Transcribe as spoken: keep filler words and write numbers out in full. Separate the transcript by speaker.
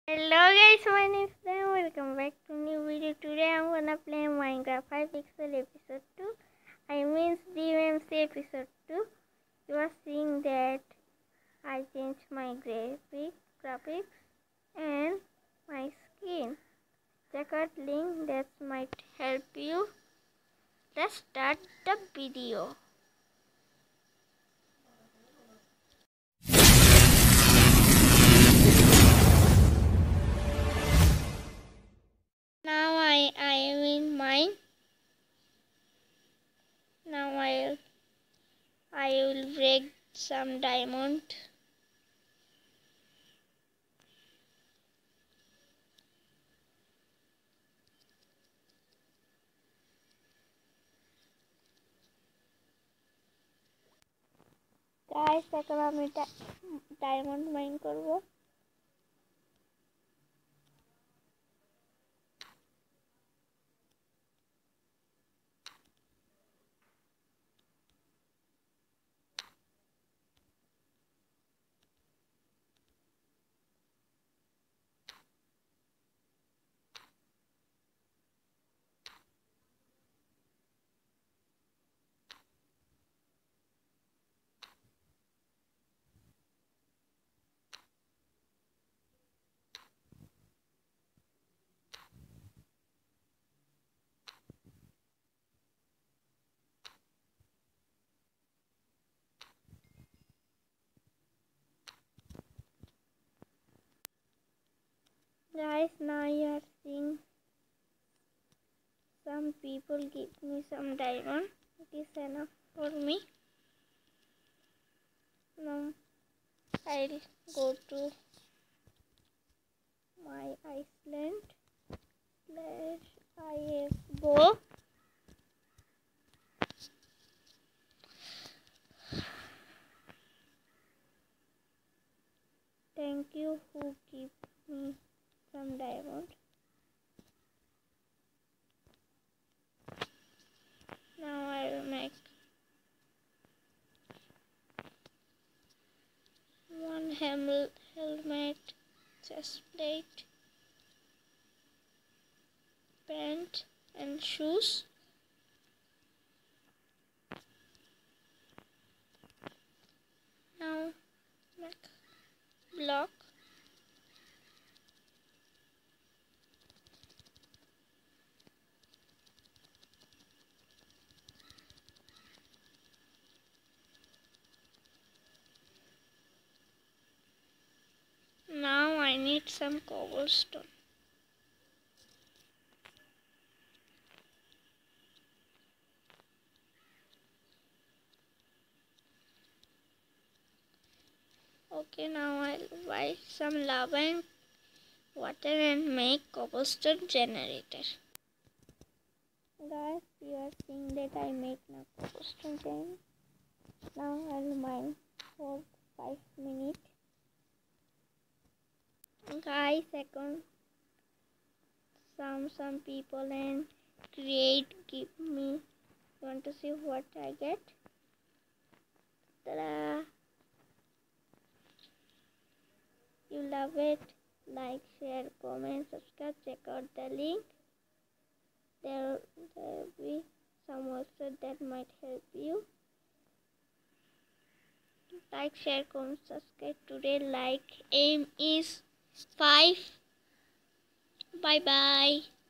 Speaker 1: Hello guys, my name is Dan. Welcome back to new video. Today I'm gonna play Minecraft Hypixel episode two. I mean D M C episode two. You are seeing that I changed my graphic, graphics and my skin. Check out link that might help you. Let's start the video. Now I I am in mine. Now I I will break some diamond. Guys, এখন আমি diamond mine করব। Guys, now you are seeing some people give me some diamond. It is enough for me. Now I'll go to my Iceland slash isbo. Thank you who give me some diamond. Now I will make one hel helmet, chest plate, pant and shoes. Now make block. Now I need some cobblestone. Okay, now I'll buy some lava and water and make cobblestone generator. Guys, you are seeing that I make now cobblestone generator. Now I'll mine for five minutes. Guys, second some some people and create give me. You want to see what I get? Ta-da! You love it? Like, share, comment, subscribe. Check out the link. There there will be some website that might help you. Like, share, comment, subscribe. Today like aim is five. Bye bye.